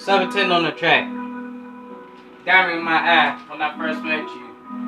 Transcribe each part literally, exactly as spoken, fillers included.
seventeen on the track. Diamond in my eye when I first met you.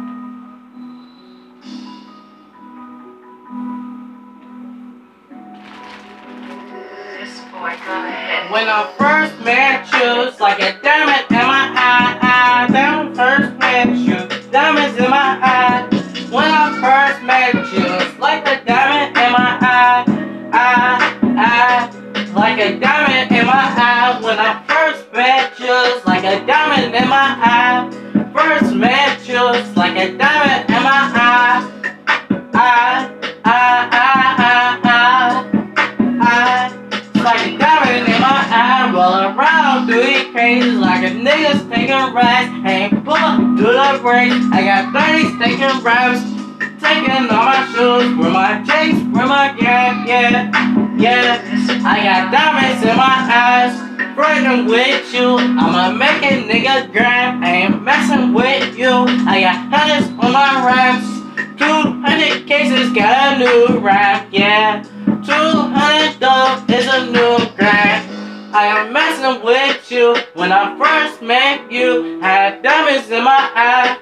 When I first met you, it's like a diamond in my eye, eye. When I first met you, diamonds in my eye. When I first met you, it's like a diamond in my eye, eye, eye. Like a diamond in my eye. When I first met you, it's like a diamond in my eye. First met you, it's like a diamond in my eye, eye, eye, eye, eye, eye, eye. Like a diamond in my eye, roll around, do it crazy like a nigga's taking rides. Ain't pull up, do the break. I got thirties taking raps, taking all my shoes, wear my jakes, wear my gap, yeah, yeah. I got diamonds in my eyes, flirting with you. I'ma make a nigga grind, I ain't messing with you. I got hundreds on my raps, two hundred cases, got a new rap, yeah. two hundred dollars is a new grind. I am messing with you. When I first met you, I had diamonds in my eye.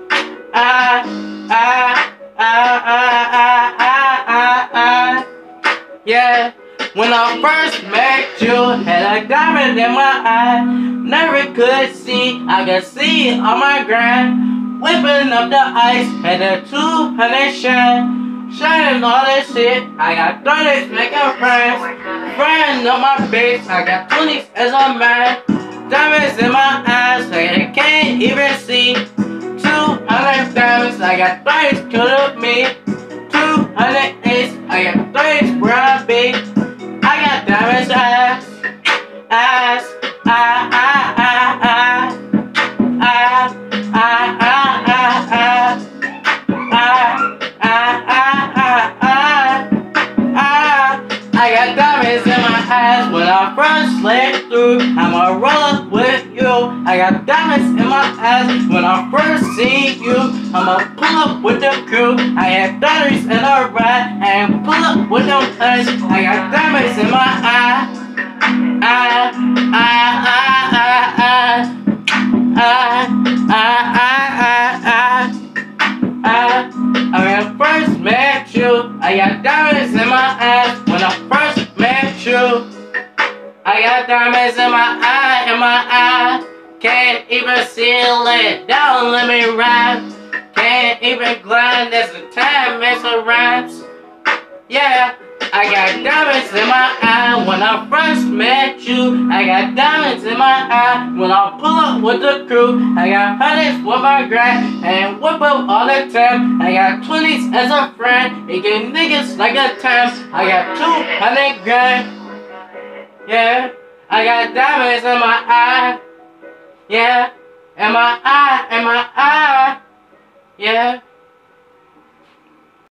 I, I, I, I, I, I, I. Yeah. When I first met you, had a diamond in my eye. Never could see, I could see it on my grind. Whipping up the ice, had a two hundred shine. Shining all this shit, I got thirties making friends. Frying up my face, I got twenties as a man. Diamonds in my eyes, I can't even see. two hundred diamonds, I got thirties killing me. two hundred eights, I got thirties brown big. I got diamonds eyes, eyes, I, I, I, I, I, I, I, I, I got diamonds in my eyes. When I first slid through, I'ma roll up with you. I got diamonds in my eyes. When I first see you, I'ma pull up with the crew. I had thirties in a ride and pull up with them eyes. I got diamonds in my eye. I, I, I, I, I, I, I, I, I. When I first met you, I got diamonds in my eyes. When I first met you, I got diamonds in my eye, in my eye. Can't even see it down, let me ride. Can't even glide, there's a time, it's a rhymes. Yeah, I got diamonds in my eye. When I first met you, I got diamonds in my eye. When I pull up with the crew, I got hundreds with my grind and whip up all the time. I got twenties as a friend, it get niggas like a time. I got two hundred grand. Yeah, I got diamonds in my eye. Yeah, in my eye, in my eye. Yeah.